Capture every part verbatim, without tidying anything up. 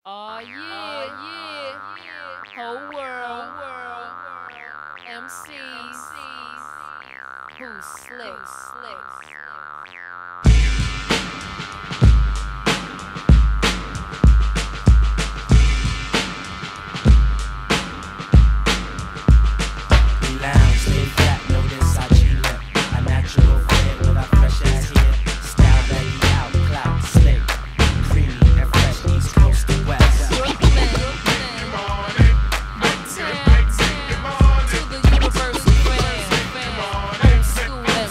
Oh yeah, yeah, yeah. Whole world, whole world. M Cs, who's slick, slick. Lounge, lay flat, notice I G-lip. A natural fit with a fresh ass here. Style baggy out, clout, slick. Creamy and fresh, east coast to west. Brooklyn, uptown, to the universal fam, old school M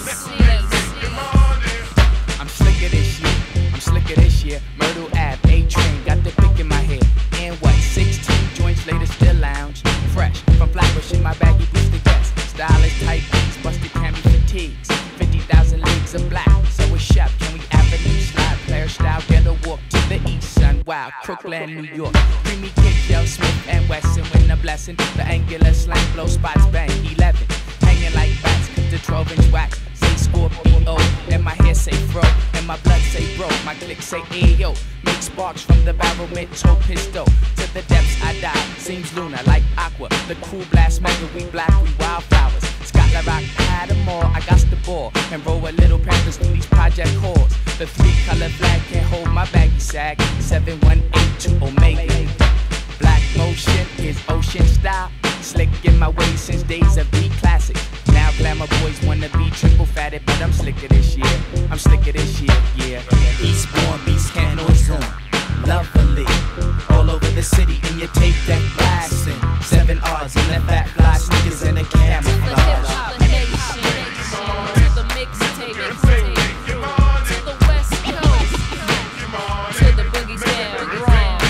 Cs. I'm slicker this year, I'm slicker this year. Myrtle Ave, A-Train, got the pick in my head. And what, sixteen joints later, still lounge. Fresh, from Flatbush in my baggy boots to guest. Stylish tight beats, busted cami fatigues. fifty thousand leagues of black, so it's shop. Can we avenue slide, player style, get a walk to the east, son. Wow, Crooklyn, New York. Creamy kid, Joe Smith and Wesson, win a blessing. The angular slang, blow spots, bang, eleven. Hanging like bats, the twelve inch wax. Say Scorpio, and my hair say fro, and my blood say bro. My click say ayo. Make sparks from the barrel, mid-toe pistol. To the depths I dive, seems lunar like aqua. The cool blast smoker, we black, we wildflowers. Scotland Rock had them all, I got the ball. And roll a little panthers through these project halls. The three color flag can't hold my baggy sag. seven one eight two Omega. Black motion is ocean style. Slick in my ways since days of B classic. Now glamour boys wanna be triple fatted, but I'm slicker this year. I'm slicker this year, yeah. Eastbourne beats can't noise on. Lovely, all over the city in your tape deck blasting. Seven R's in the fat fly sneakers and a camouflage. To the mixtape, to the West Coast, to the boogie down.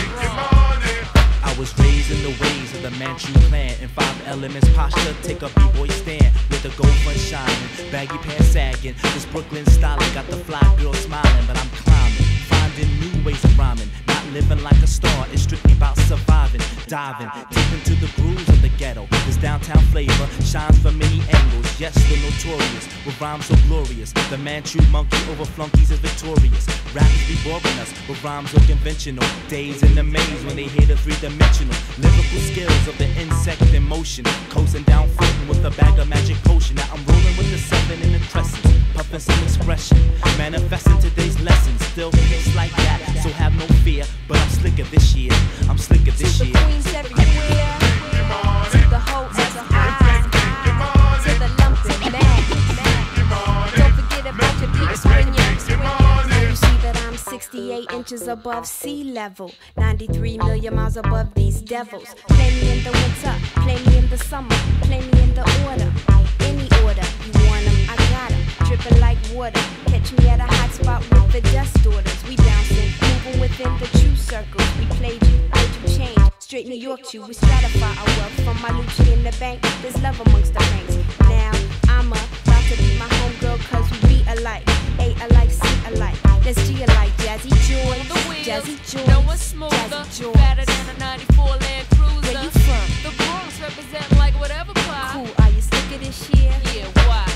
I was raised in the ways of the Manchu clan. In five elements posture, take a b-boy stand. With the gold front shining, baggy pants sagging. This Brooklyn styling got the fly girl smiling. But I'm climbing, finding new ways of rhyming. Not living like a star, it's strictly about surviving. Diving deep into the grooves of the ghetto. This downtown flavor shines from many angles. Yes, the notorious, with rhymes so glorious. The Manchu monkey over flunkies is victorious. Rappers be boring us with rhymes so conventional. Days in the maze when they hear the three-dimensional lyrical skills of the insect in motion. Coasting down floating with a bag of magic potion. Now I'm rolling with the seven in the crescent, puffing some expression, manifesting today's lessons. Still peace like that, so have no fear. But I'm slicker this year, I'm slicker this year. To the queens everywhere, to the hoes as a high, to the lumpin' man. Don't forget about your peeps when you You see that I'm sixty-eight inches above sea level, ninety-three million miles above these devils. Play me in the winter, play me in the summer, play me in the order, any order. You want 'em, I got 'em, dripping like water. Catch me at a hot spot with the dust orders. We bouncing, moving within the true circles. We played you, made you change. Straight New York to, we stratify our wealth. From my Lucci in the bank, there's love amongst the ranks. Now, I'm about to be my homegirl cause we be alike. A alike, C alike, let's G alike. Jazzy joy, The wheels, jazzy joy, no one's smoother, jazzy joy. fatter than a ninety-four Land Cruiser. Where you from? The Bronx representing like whatever pie. Cool, are you slicker this year? Yeah, why?